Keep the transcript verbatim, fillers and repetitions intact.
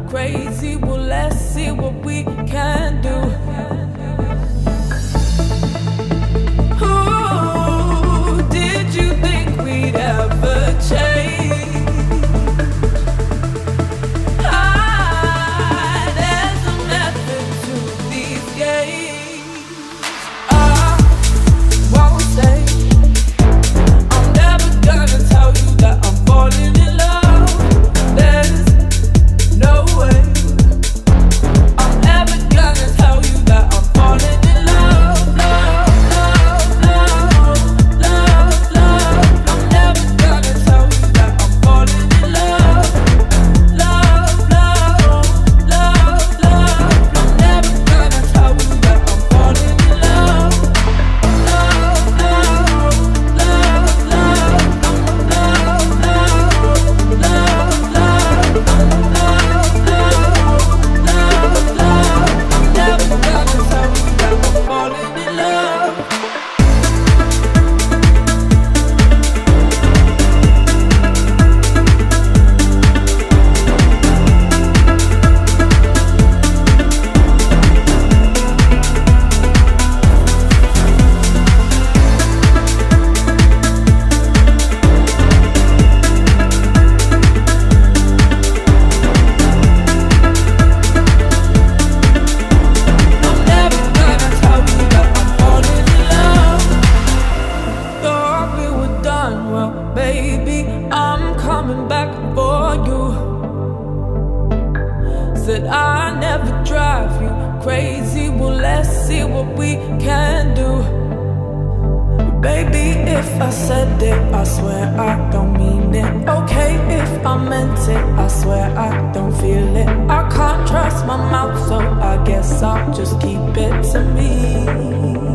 crazy. Well, let's see what we can do. Ooh, did you think we'd ever change? Ah, there's a method to these games. I won't say I'm never gonna tell you that I'm falling in love. There's no way I'm ever gonna tell you that I'm falling in love. Love, love, love, love, love. I'm never gonna tell you that I'm falling in love. Love, love, love, love. I'm never gonna tell you that I'm falling in love. Love, love, love, love. Love, love, love, love, love, love, love. I'm never gonna tell you that I'm falling in love. I'm never gonna tell you that I'm falling in love. Thought we were done, well, baby, I'm coming back for you. Said I never drive you crazy. Well, let's see what we can do. Baby, if I said it, I swear I don't mean it. Okay, if I meant it, I swear I don't feel it. I can't trust my mouth, so I guess I'll just keep it to me.